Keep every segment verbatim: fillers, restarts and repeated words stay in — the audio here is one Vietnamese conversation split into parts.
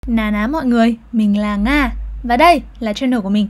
Ná ná mọi người, mình là Nga và đây là channel của mình.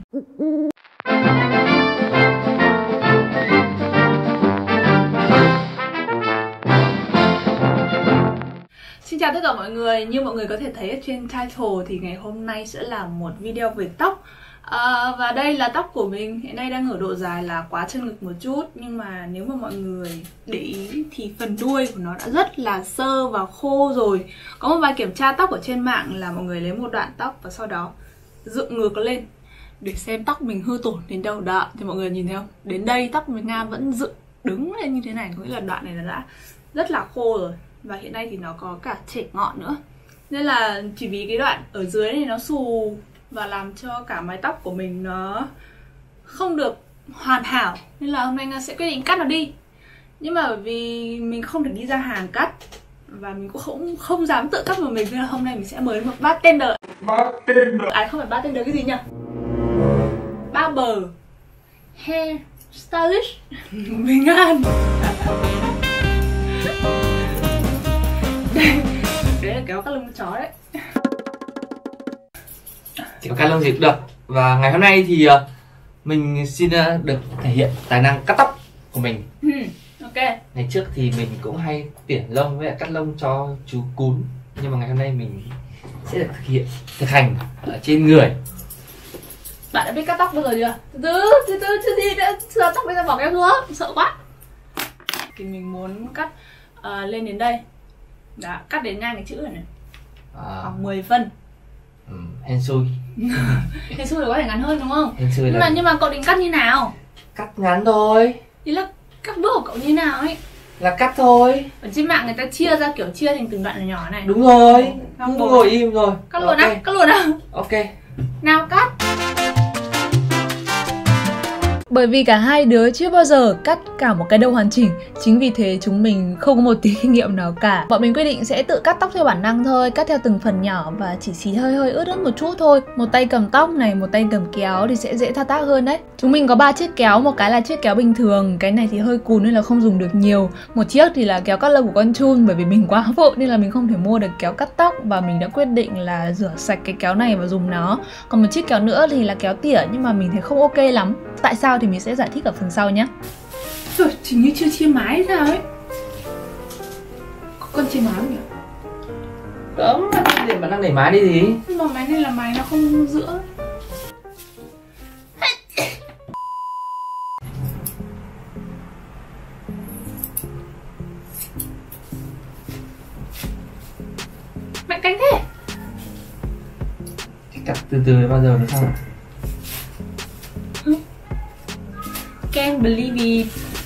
Xin chào tất cả mọi người, như mọi người có thể thấy ở trên title thì ngày hôm nay sẽ là một video về tóc. À, và đây là tóc của mình, hiện nay đang ở độ dài là quá chân ngực một chút. Nhưng mà nếu mà mọi người để ý thì phần đuôi của nó đã rất là sơ và khô rồi. Có một vài kiểm tra tóc ở trên mạng là mọi người lấy một đoạn tóc và sau đó dựng ngược lên để xem tóc mình hư tổn đến đâu. Đó, thì mọi người nhìn thấy không? Đến đây tóc mình Nga vẫn dựng đứng lên như thế này, có nghĩa là đoạn này là đã rất là khô rồi. Và hiện nay thì nó có cả chảy ngọn nữa. Nên là chỉ vì cái đoạn ở dưới này nó xù và làm cho cả mái tóc của mình nó không được hoàn hảo, nên là hôm nay Nga sẽ quyết định cắt nó đi. Nhưng mà bởi vì mình không thể đi ra hàng cắt và mình cũng không không dám tự cắt một mình, nên là hôm nay mình sẽ mời một bartender. Bartender à, không phải bartender, cái gì nhỉ? Barber hair stylist Bình An. Đấy là kéo các lông chó đấy. Kéo các lông gì cũng được. Và ngày hôm nay thì uh, mình xin uh, được thể hiện tài năng cắt tóc của mình. ừ, Ok. Ngày trước thì mình cũng hay tỉa lông với lại cắt lông cho chú cún, nhưng mà ngày hôm nay mình sẽ được thực hiện thực hành ở trên người. Bạn đã biết cắt tóc bao giờ chưa? Từ từ, từ từ, chưa gì đã sửa tóc bây giờ bỏ kéo xuống, sợ quá. Thì mình muốn cắt uh, lên đến đây. Đó, cắt đến ngang cái chữ này này. À, Khoảng mười phân. Ừ, hên xui. Hên xui là có thể ngắn hơn đúng không? Hên xui nhưng là... mà nhưng mà cậu định cắt như nào? Cắt ngắn thôi. Thì là cắt bước của cậu như nào ấy? Là cắt thôi. Ở trên mạng người ta chia ra kiểu chia thành từng đoạn nhỏ này. Đúng rồi. Không Cứ ngồi im rồi. Cắt luôn á, cắt luôn á. Ok. Nào cắt. Bởi vì cả hai đứa chưa bao giờ cắt cả một cái đầu hoàn chỉnh, chính vì thế chúng mình không có một tí kinh nghiệm nào cả. Bọn mình quyết định sẽ tự cắt tóc theo bản năng thôi, cắt theo từng phần nhỏ và chỉ xí hơi hơi ướt ướt một chút thôi. Một tay cầm tóc này, một tay cầm kéo thì sẽ dễ thao tác hơn đấy. Chúng mình có ba chiếc kéo, một cái là chiếc kéo bình thường, cái này thì hơi cùn nên là không dùng được nhiều. Một chiếc thì là kéo cắt lông của con chun, bởi vì mình quá vội nên là mình không thể mua được kéo cắt tóc và mình đã quyết định là rửa sạch cái kéo này và dùng nó. Còn một chiếc kéo nữa thì là kéo tỉa nhưng mà mình thấy không ok lắm. Tại sao thì mình sẽ giải thích ở phần sau nhé. Rồi, chính như chưa chia mái ra ấy. Có con chia mái không nhỉ? Cấm, để bạn đang đẩy mái đi gì? Nhưng mà mái này là mái nó không giữa. Mạnh cánh thế. Cắt từ từ bao giờ nó xong? Can't believe it.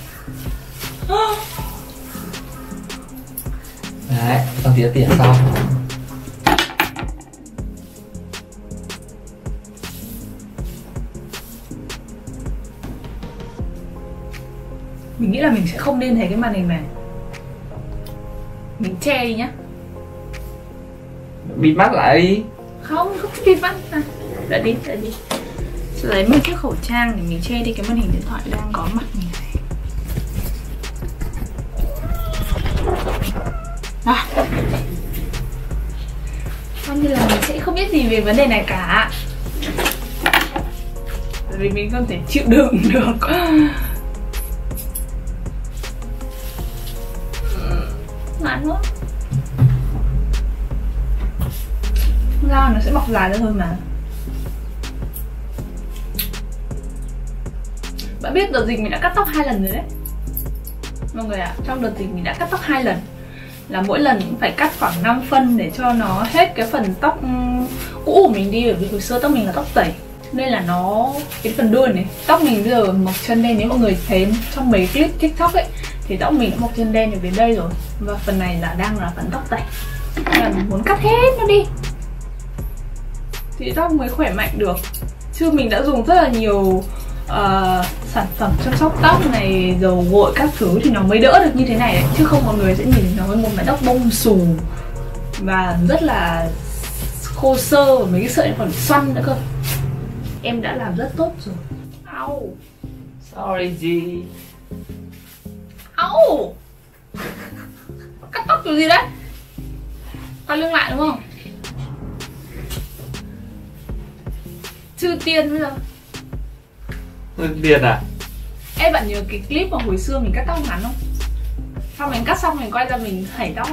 Đấy, xong tỉa tỉa xong. Mình nghĩ là mình sẽ không nên thấy cái màn hình này. Mình che đi nhá. Bịt mắt lại đi. Không, không bịt mắt. À, đợi đi, đợi đi. Sẽ lấy một chiếc khẩu trang để mình che đi cái màn hình điện thoại đang có mặt mình này. À, coi như là mình sẽ không biết gì về vấn đề này cả, bởi vì mình không thể chịu đựng được. Ngắn quá. Dao nó sẽ bọc dài ra thôi mà. Bạn biết đợt dịch mình đã cắt tóc hai lần rồi đấy mọi người ạ. À, trong đợt dịch mình đã cắt tóc hai lần, là mỗi lần cũng phải cắt khoảng năm phân để cho nó hết cái phần tóc cũ của mình đi. Bởi vì hồi xưa tóc mình là tóc tẩy nên là nó, cái phần đuôi này, tóc mình bây giờ mọc chân đen. Nếu mọi người thấy trong mấy clip TikTok ấy thì tóc mình đã mọc chân đen được đến đây rồi. Và phần này là đang là phần tóc tẩy, nên là mình muốn cắt hết nó đi thì tóc mới khỏe mạnh được. Chứ mình đã dùng rất là nhiều Uh, sản phẩm chăm sóc tóc này, dầu gội các thứ thì nó mới đỡ được như thế này đấy. Chứ không mọi người sẽ nhìn nó với một mái tóc bông xù và rất là khô sơ, và mấy cái sợi còn xoăn nữa cơ. Em đã làm rất tốt rồi. Au. Sorry gì. Au. Cắt tóc kiểu gì đấy? Quay lưng lại đúng không? Chưa tiên bây giờ. Điên à? Ê, bạn nhớ cái clip mà hồi xưa mình cắt tóc ngắn không? Xong mình cắt xong mình quay ra mình hẩy tóc.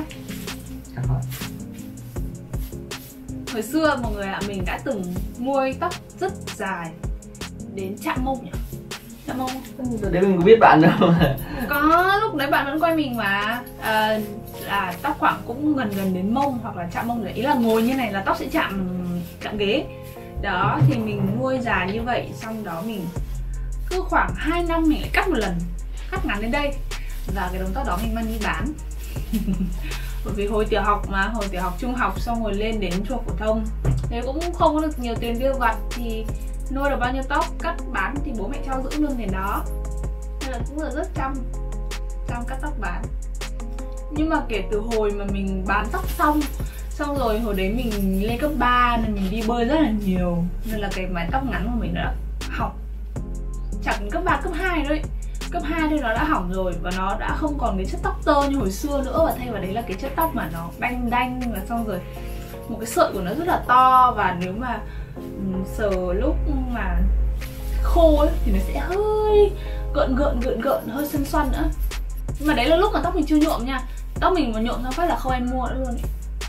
Hồi xưa mọi người ạ, à, mình đã từng nuôi tóc rất dài đến chạm mông nhỉ? Chạm mông không? Đấy mình có biết bạn đâu. Có, lúc đấy bạn vẫn quay mình mà. À, là tóc khoảng cũng gần gần đến mông hoặc là chạm mông rồi. Ý là ngồi như này là tóc sẽ chạm chạm ghế. Đó, thì mình nuôi dài như vậy. Xong đó mình cứ khoảng hai năm mình lại cắt một lần, cắt ngắn đến đây. Và cái đống tóc đó mình mang đi bán. Bởi vì hồi tiểu học mà, hồi tiểu học trung học xong rồi lên đến trung học phổ thông, thế cũng không có được nhiều tiền tiêu vặt, thì nuôi được bao nhiêu tóc cắt bán thì bố mẹ cho giữ luôn tiền đó. Nên là cũng là rất chăm chăm cắt tóc bán. Nhưng mà kể từ hồi mà mình bán tóc xong, xong rồi hồi đấy mình lên cấp ba nên mình đi bơi rất là nhiều, nên là cái mái tóc ngắn của mình đã hỏng. Chẳng cấp ba, cấp hai thôi. Cấp hai thì nó đã hỏng rồi và nó đã không còn cái chất tóc tơ như hồi xưa nữa, và thay vào đấy là cái chất tóc mà nó đanh đanh, và xong rồi một cái sợi của nó rất là to, và nếu mà um, sờ lúc mà khô ấy thì nó sẽ hơi gợn gợn gợn gợn, hơi xoăn xoăn nữa. Nhưng mà đấy là lúc mà tóc mình chưa nhuộm nha. Tóc mình mà nhuộm ra phát là không em mua nữa luôn ấy.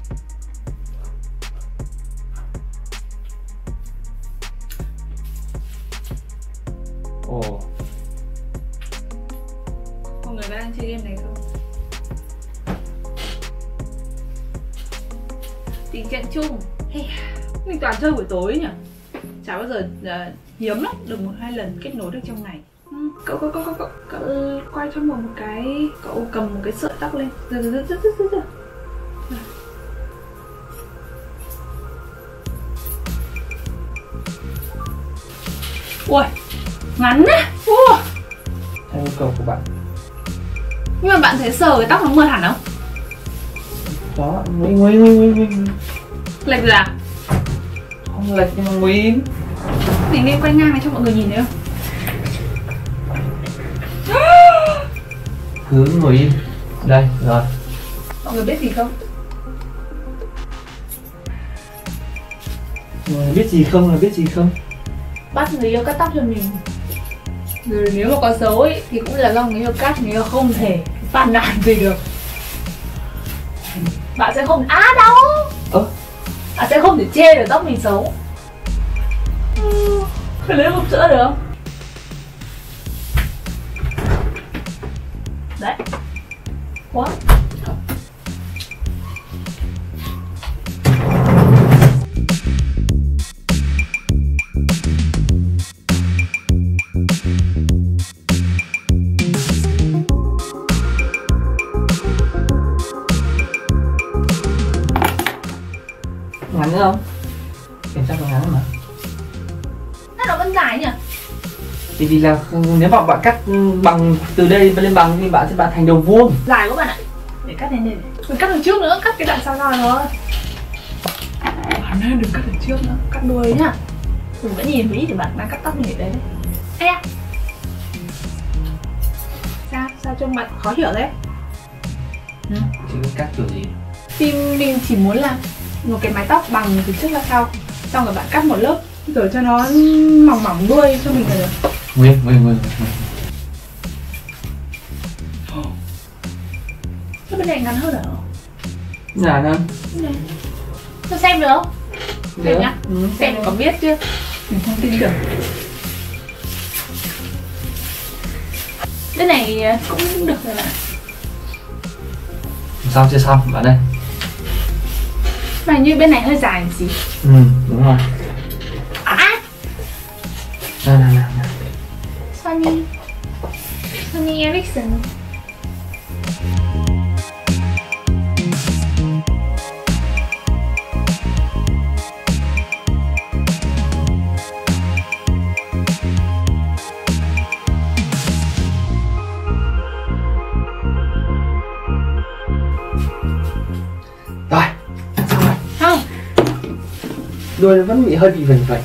Ồ. Mọi người có đang chơi game này không? Tình trạng chung hey, mình toàn chơi buổi tối nhỉ? Chả bao giờ uh, hiếm lắm được một hai lần kết nối được trong ngày. ừ, Cậu cậu cậu cậu cậu cậu quay cho một cái, cậu cầm một cái sợi tóc lên. Rồi rồi rồi rồi rồi rồi. Ui, ngắn á. Ui. Theo yêu cầu của bạn. Nhưng mà bạn thấy sờ cái tóc nó mượt hẳn không? Đó, nguyên nguyên nguyên nguyên. Lệch rồi à? Không lệch nhưng mà nguyên. Mình nên quay ngang này cho mọi người nhìn thấy không? Cứ ngồi im. Đây, rồi. Mọi người biết gì không? Người biết gì không là biết gì không? Bắt người yêu cắt tóc cho mình. Rồi nếu mà có xấu ấy thì cũng là do người yêu cắt, người yêu không thể phàn nàn gì được. Bạn sẽ không á à, đâu. Ơ? Bạn sẽ không thể chê được tóc mình xấu. Ừ, phải lấy hộp sữa được không? Đấy. Quá. Ngắn nữa không? Kiểm tra có ngắn mà. Nó vẫn dài nhỉ? Thì vì là nếu mà bạn cắt bằng từ đây lên bằng thì bạn sẽ bạn thành đầu vuông. Dài quá bạn ạ. Để cắt lên đây. Mình cắt đằng trước nữa, cắt cái đoạn sau rồi thôi. Bạn nên đừng cắt đằng trước nữa, cắt đuôi nhá. Đừng có nhìn thấy thì bạn đang cắt tóc như thế đấy. Ê à. Sao? Sao trông bạn khó hiểu đấy? Ừ. Chị biết cắt kiểu gì? Thì mình chỉ muốn là một cái mái tóc bằng từ trước ra sau, xong rồi bạn cắt một lớp rồi cho nó mỏng mỏng đuôi cho mình là được. Nguyên, nguyên, nguyên. Cái bên này ngắn hơn hả? Dạ nè. Cho xem được không? Xem nhá. Ừ, xem có biết chứ. Mình không tin được. Bên này cũng được rồi bạn. Xong chưa xong bạn đây. Mà như bên này hơi dài một xíu. Ừ, đúng rồi. À. Nè nè nè. Sony Sony Ericsson. Rồi, xong rồi. Không. Đuôi nó vẫn bị hơi bị vành vành.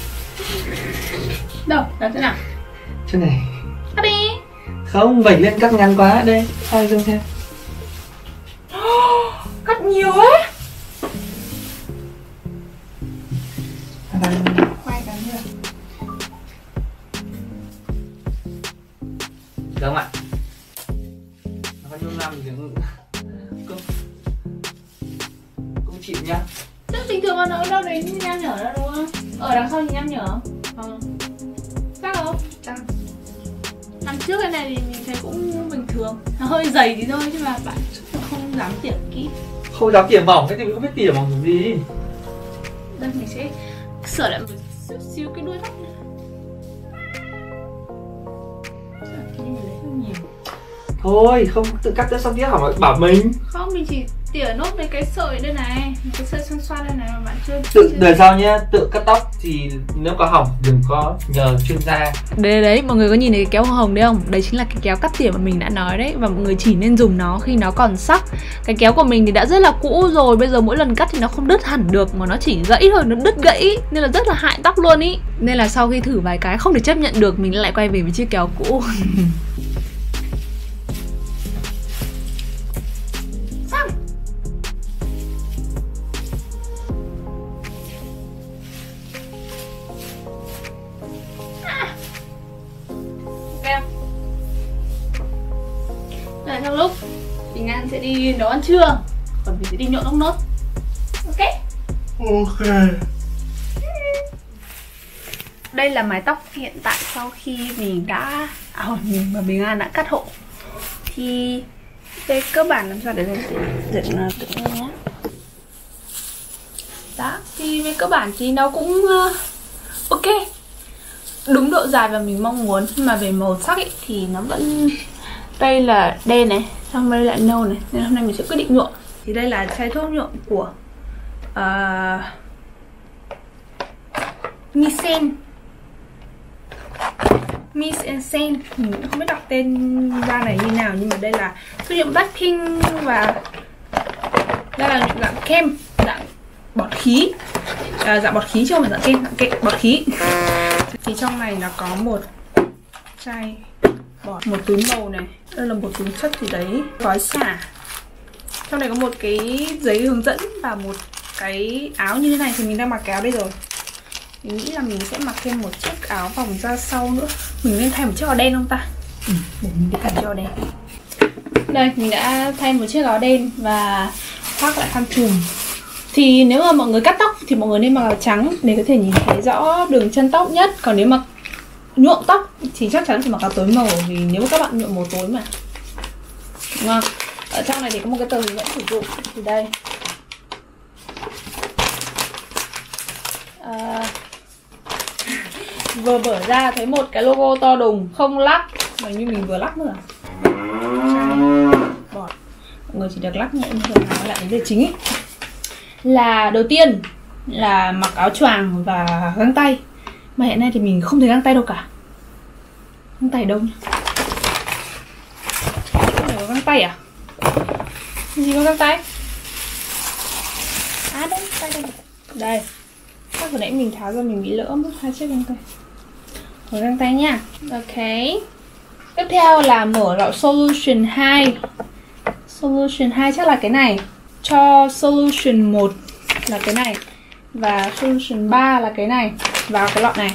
Đâu, đó chỗ nào? Chỗ này. Cắt đi. Không, vành lên cắt ngắn quá. Đây, soi zoom xem. Cắt nhiều ấy. Đây. Quay cái nữa. luôn, ở đâu đấy nhắc nhở ra đúng không? Ở đằng sau thì nhắc nhở. Ờ. Chắc không? Chắc. Năm trước cái này thì mình thấy cũng bình thường, nó hơi dày tí thôi chứ mà bạn không dám tỉa kỹ. Không dám tỉa mỏng, cái gì mình không biết tỉa mỏng gì. Đây mình sẽ sửa lại một xíu xíu cái đuôi tóc này. Thôi, không tự cắt ra xong tiếp hỏng lại bảo mình. Không, mình chỉ tỉa nốt mấy cái sợi đây này, mấy cái sợi xoăn xoăn đây này mà bạn chưa. Tự chưa... đời sau nhá, tự cắt tóc thì nếu có hỏng đừng có nhờ chuyên gia. Đấy đấy, mọi người có nhìn thấy cái kéo hồng đấy không? Đấy chính là cái kéo cắt tỉa mà mình đã nói đấy. Và mọi người chỉ nên dùng nó khi nó còn sắc. Cái kéo của mình thì đã rất là cũ rồi, bây giờ mỗi lần cắt thì nó không đứt hẳn được mà nó chỉ gãy thôi, nó đứt gãy nên là rất là hại tóc luôn ý. Nên là sau khi thử vài cái không thể chấp nhận được, mình lại quay về với chiếc kéo cũ. Là trong lúc Bình An sẽ đi nấu ăn trưa, còn mình sẽ đi nhuộm tóc nốt. Ok. Ok. Đây là mái tóc hiện tại sau khi mình đã à, mình mà Bình An đã cắt hộ. Thì về cơ bản làm sao để mình dựng tự nhiên nhé. Đó, thì về cơ bản thì nó cũng uh, ok, đúng độ dài và mình mong muốn. Nhưng mà về màu sắc ấy, thì nó vẫn, đây là đen này, xong đây lại nâu này, nên hôm nay mình sẽ quyết định nhuộm. Thì đây là chai thuốc nhuộm của uh, Misen Misen, mình cũng không biết đọc tên da này như nào, nhưng mà đây là thuốc nhuộm Blackpink và đây là dạng kem, dạng bọt khí, à, dạng bọt khí chứ không phải dạng kem, dạng kem bọt khí. Thì trong này nó có một chai bọt, một túi màu này, đây là một túi chất gì đấy, gói xả. Trong này có một cái giấy hướng dẫn và một cái áo như thế này. Thì mình đang mặc cái áo đây rồi, mình nghĩ là mình sẽ mặc thêm một chiếc áo vòng ra sau nữa. Mình nên thay một chiếc áo đen không ta? Ừ, để mình đi thay chiếc áo đen. Đây, mình đã thay một chiếc áo đen và khoác lại khăn trùm. Thì nếu mà mọi người cắt tóc thì mọi người nên mặc áo trắng để có thể nhìn thấy rõ đường chân tóc nhất. Còn nếu mà nhuộm tóc thì chắc chắn phải mặc áo tối màu, vì nếu mà các bạn nhuộm màu tối mà, đúng không? Ở trong này thì có một cái tờ hướng dẫn sử dụng. Thì đây, à, vừa mở ra thấy một cái logo to đùng, không lắc, mà như mình vừa lắc nữa. Bọt, mọi người chỉ được lắc nhẹ thôi. Nói lại vấn đề chính ấy là đầu tiên là mặc áo choàng và găng tay. Mà hiện nay thì mình không thấy găng tay đâu cả. Găng tay đâu nhỉ? Không phải có găng tay à? Gì có găng tay? À đây, tay đây. Đây. Chắc vừa nãy mình tháo ra mình bị lỡ mất hai chiếc găng tay. Mở găng tay nha. Ok. Tiếp theo là mở lọ Solution hai. Solution hai chắc là cái này. Cho Solution một là cái này. Và Solution ba là cái này. Vào cái lọ này.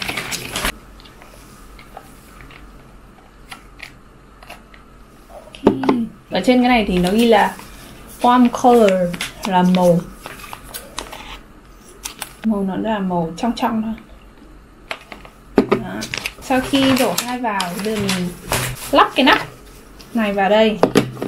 Okay. Ở trên cái này thì nó ghi là warm color, là màu. Màu nó là màu trong trong thôi. Đó. Sau khi đổ hai vào thì bây giờ mình lắp cái nắp này vào đây.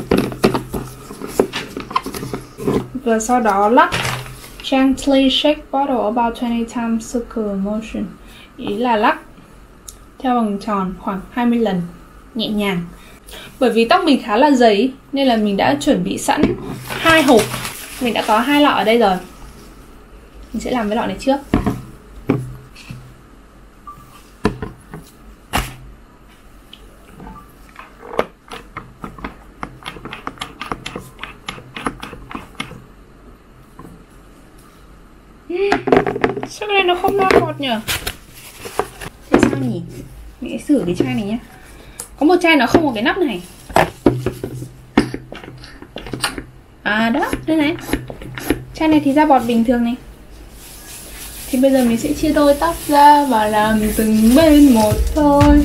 Và sau đó lắc gently shake bottle about twenty times circular motion. Ý là lắc theo vòng tròn khoảng hai mươi lần, nhẹ nhàng. Bởi vì tóc mình khá là dày nên là mình đã chuẩn bị sẵn hai hộp. Mình đã có hai lọ ở đây rồi. Mình sẽ làm cái lọ này trước. Sao cái này nó không ra bọt nhỉ? Thế sao nhỉ? Mình sẽ thử cái chai này nhé. Có một chai nó không có cái nắp này. À đó, đây này. Chai này thì ra bọt bình thường này. Thì bây giờ mình sẽ chia đôi tóc ra và làm từng bên một thôi.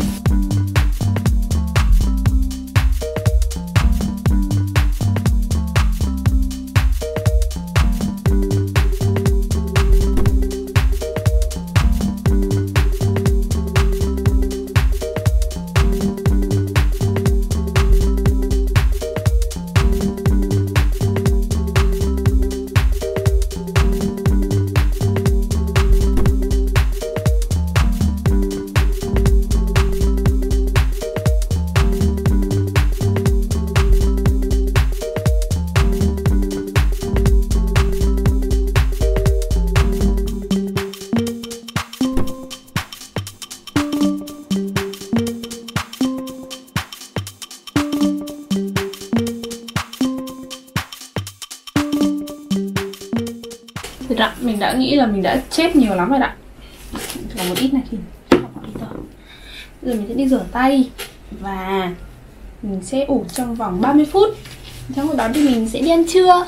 nghĩ là mình đã chết nhiều lắm rồi ạ. Chỉ còn một ít này thì bây giờ mình sẽ đi rửa tay và mình sẽ ủ trong vòng ba mươi phút. Trong lúc đó thì mình sẽ đi ăn trưa.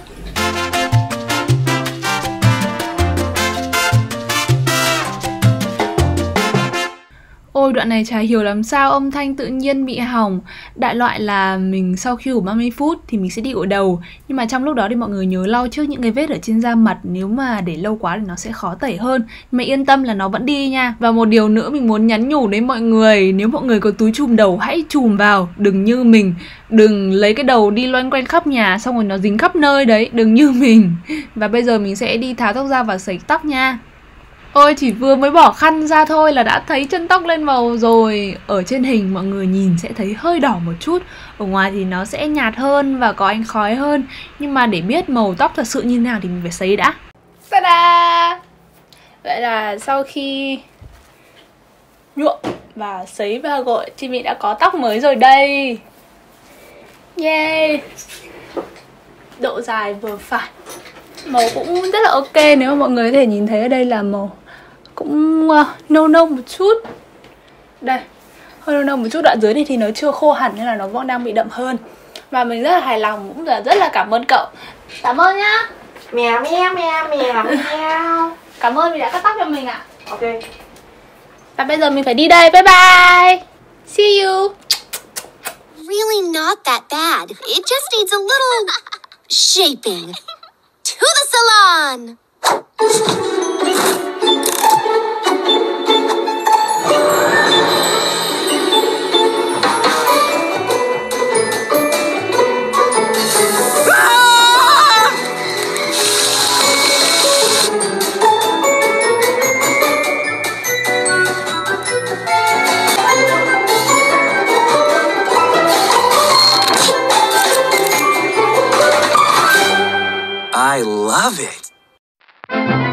Ôi đoạn này chả hiểu làm sao âm thanh tự nhiên bị hỏng. Đại loại là mình sau khi ủ ba mươi phút thì mình sẽ đi gội đầu. Nhưng mà trong lúc đó thì mọi người nhớ lau trước những cái vết ở trên da mặt. Nếu mà để lâu quá thì nó sẽ khó tẩy hơn. Nhưng mà yên tâm là nó vẫn đi nha. Và một điều nữa mình muốn nhắn nhủ đến mọi người. Nếu mọi người có túi chùm đầu hãy chùm vào. Đừng như mình. Đừng lấy cái đầu đi loanh quanh khắp nhà xong rồi nó dính khắp nơi đấy. Đừng như mình. Và bây giờ mình sẽ đi tháo tóc ra và sấy tóc nha. Ôi chỉ vừa mới bỏ khăn ra thôi là đã thấy chân tóc lên màu rồi. Ở trên hình mọi người nhìn sẽ thấy hơi đỏ một chút. Ở ngoài thì nó sẽ nhạt hơn và có ánh khói hơn. Nhưng mà để biết màu tóc thật sự như thế nào thì mình phải sấy đã. Ta-da! Vậy là sau khi nhuộm và sấy và gội thì mình đã có tóc mới rồi đây. Yeah! Độ dài vừa phải. Màu cũng rất là ok. Nếu mà mọi người có thể nhìn thấy ở đây là màu cũng uh, nâu nâu một chút. Đây, hơi nâu nâu một chút. Đoạn dưới này thì nó chưa khô hẳn nên là nó vẫn đang bị đậm hơn. Và mình rất là hài lòng, cũng là rất là cảm ơn cậu. Cảm ơn nhá. Mèo mèo mèo mèo mèo. Cảm ơn vì đã cắt tóc cho mình ạ. Ok. Và bây giờ mình phải đi đây. Bye bye. See you. Really not that bad. It just needs a little shaping. To the salon! I love it.